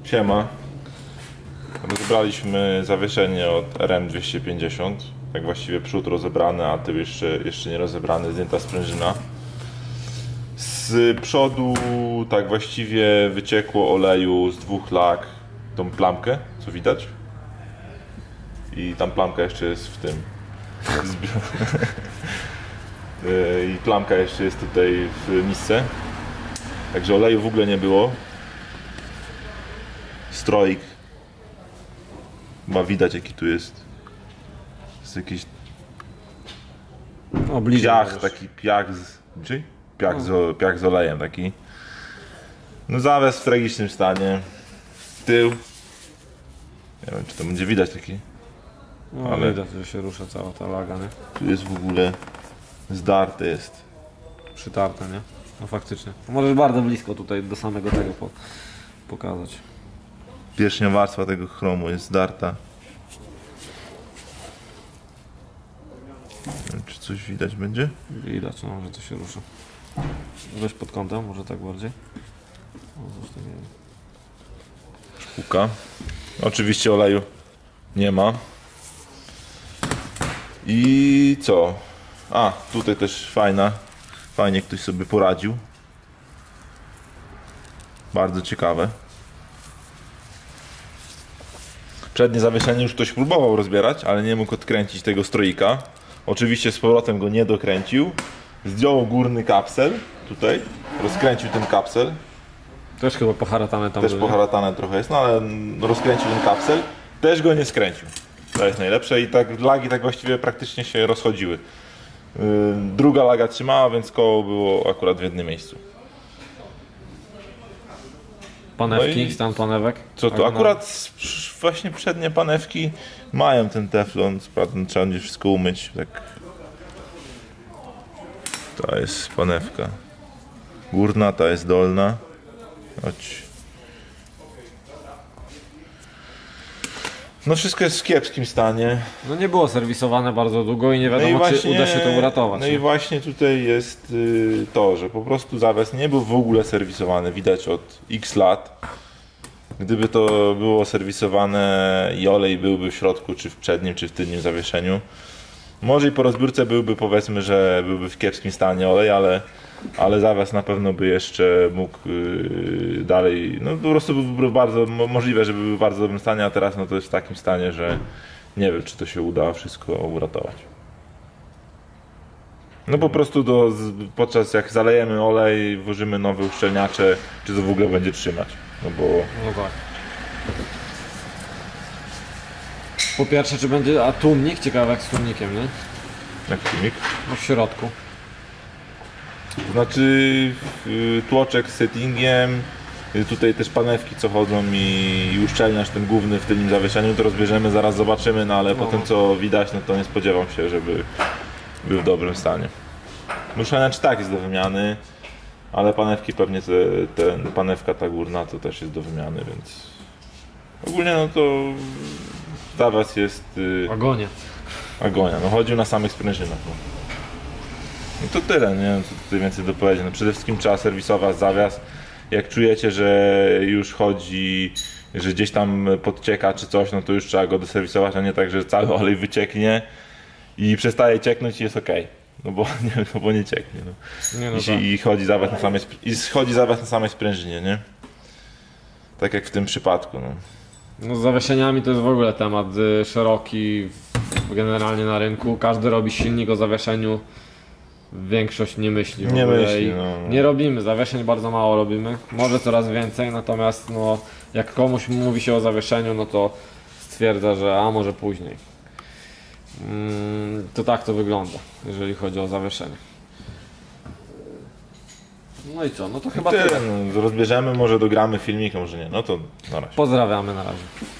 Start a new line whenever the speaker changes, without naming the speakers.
Siema. Rozebraliśmy zawieszenie od RM250. Tak właściwie przód rozebrany, a tył jeszcze nie rozebrany, zdjęta sprężyna. Z przodu tak właściwie wyciekło oleju z dwóch lak tą plamkę, co widać. I tam plamka jeszcze jest w tym. I plamka jeszcze jest tutaj w misce. Także oleju w ogóle nie było. Stroik. Ma widać jaki tu jest. Jest jakiś piach, taki piach z... Piach z olejem taki. No zawias w tragicznym stanie. Tył. Nie wiem czy to będzie widać taki.
No ale widać, że się rusza cała ta laga, nie?
Tu jest w ogóle zdarte jest.
Przytarte, nie? No faktycznie. Możesz bardzo blisko tutaj do samego tego pokazać.
Pierśnia warstwa tego chromu jest zdarta. Nie wiem, czy coś widać będzie?
Widać, no, że to się rusza. Weź pod kątem, może tak bardziej. O, coś takiego.
Szkółka. Oczywiście oleju nie ma. I co? A, tutaj też fajnie ktoś sobie poradził. Bardzo ciekawe. Przednie zawieszenie już ktoś próbował rozbierać, ale nie mógł odkręcić tego stroika. Oczywiście z powrotem go nie dokręcił. Zdjął górny kapsel, tutaj, rozkręcił ten kapsel.
Też chyba poharatane tam.
Też poharatane trochę jest, no ale rozkręcił ten kapsel. Też go nie skręcił. To jest najlepsze i tak lagi tak właściwie praktycznie się rozchodziły. Druga laga trzymała, więc koło było akurat w jednym miejscu.
Panewki,
No i
stan panewek?
co to? Akurat właśnie przednie panewki mają ten teflon, trzeba będzie wszystko umyć. Tak. To jest panewka górna, ta jest dolna. Chodź. No wszystko jest w kiepskim stanie.
No nie było serwisowane bardzo długo i nie wiadomo, czy uda się to uratować.
No i właśnie tutaj jest to, że po prostu zawias nie był w ogóle serwisowany, widać od x lat. Gdyby to było serwisowane i olej byłby w środku, czy w przednim, czy w tylnym zawieszeniu, może i po rozbiórce byłby, powiedzmy, że byłby w kiepskim stanie olej, ale zawias na pewno by jeszcze mógł dalej, no po prostu byłby bardzo możliwe, żeby był w bardzo dobrym stanie, a teraz no to jest w takim stanie, że nie wiem, czy to się uda wszystko uratować. No po prostu podczas jak zalejemy olej, włożymy nowe uszczelniacze, czy to w ogóle będzie trzymać, no bo...
No tak. Po pierwsze, czy będzie, a tłumnik? Ciekawe jak z tłumnikiem, nie?
Jak tłumik?
No w środku.
Znaczy tłoczek z settingiem, tutaj też panewki co chodzą i uszczelniacz ten główny w tylnym zawieszeniu, to rozbierzemy, zaraz zobaczymy, no ale po tym co widać, no to nie spodziewam się, żeby był w dobrym stanie. Uszczelniacz tak jest do wymiany, ale panewki pewnie, panewka ta górna to też jest do wymiany, więc ogólnie no to zawias jest... Agonia, no chodził na samych sprężynach. No to tyle, nie wiem co tutaj więcej dopowiedzieć. No przede wszystkim trzeba serwisować zawias. Jak czujecie, że już chodzi, że gdzieś tam podcieka czy coś, no to już trzeba go doserwisować, a nie tak, że cały olej wycieknie i przestaje cieknąć i jest ok. No bo nie cieknie. No.
Nie, no
I schodzi zawias na samej sprężynie, nie? Tak jak w tym przypadku.
No z zawieszeniami to jest w ogóle temat szeroki generalnie na rynku. Każdy robi silnik o zawieszeniu. Większość nie myśli w ogóle i nie robimy, zawieszeń bardzo mało robimy, może coraz więcej, natomiast no, jak komuś mówi się o zawieszeniu, no to stwierdza, że a może później. To tak to wygląda, jeżeli chodzi o zawieszenie. No i co, no to chyba tyle.
No, rozbierzemy, może dogramy filmik, może nie, no to na razie.
Pozdrawiamy na razie.